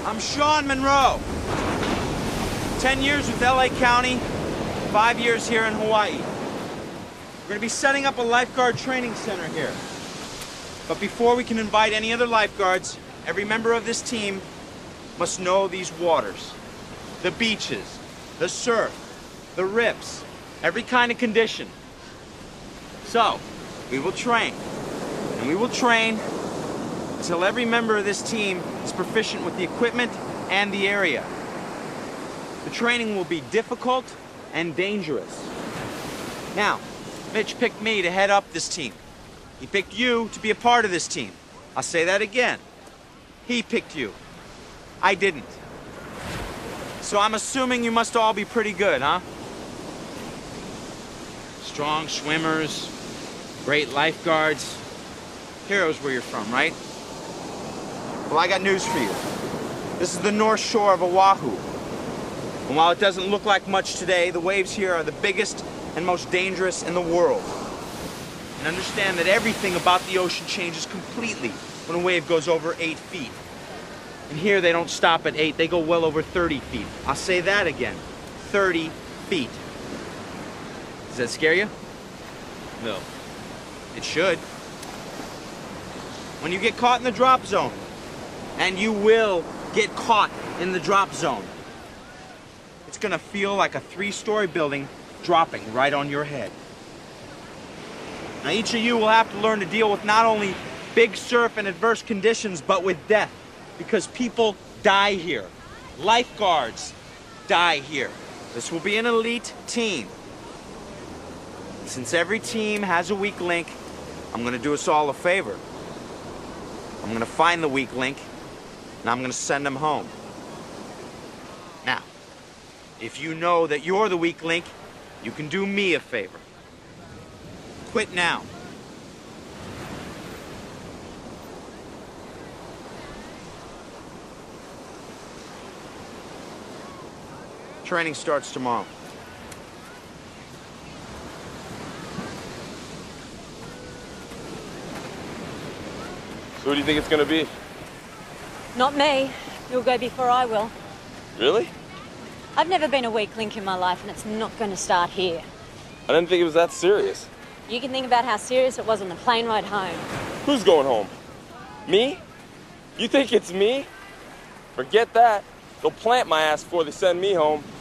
I'm Sean Monroe. 10 years with LA County, 5 years here in Hawaii. We're gonna be setting up a lifeguard training center here. But before we can invite any other lifeguards, every member of this team must know these waters. The beaches, the surf, the rips, every kind of condition. So, we will train, and we will train until every member of this team is proficient with the equipment and the area. The training will be difficult and dangerous. Now, Mitch picked me to head up this team. He picked you to be a part of this team. I'll say that again. He picked you. I didn't. So I'm assuming you must all be pretty good, huh? Strong swimmers, great lifeguards, heroes where you're from, right? Well, I got news for you. This is the North Shore of Oahu. And while it doesn't look like much today, the waves here are the biggest and most dangerous in the world. And understand that everything about the ocean changes completely when a wave goes over 8 feet. And here they don't stop at 8, they go well over 30 feet. I'll say that again, 30 feet. Does that scare you? No. It should. When you get caught in the drop zone, and you will get caught in the drop zone, it's gonna feel like a 3-story building dropping right on your head. Now each of you will have to learn to deal with not only big surf and adverse conditions, but with death, because people die here. Lifeguards die here. This will be an elite team. Since every team has a weak link, I'm gonna do us all a favor. I'm gonna find the weak link, and I'm gonna send them home. Now, if you know that you're the weak link, you can do me a favor. Quit now. Training starts tomorrow. So what do you think it's gonna be? Not me. You'll go before I will. Really? I've never been a weak link in my life, and it's not going to start here. I didn't think it was that serious. You can think about how serious it was on the plane ride home. Who's going home? Me? You think it's me? Forget that. They'll plant my ass before they send me home.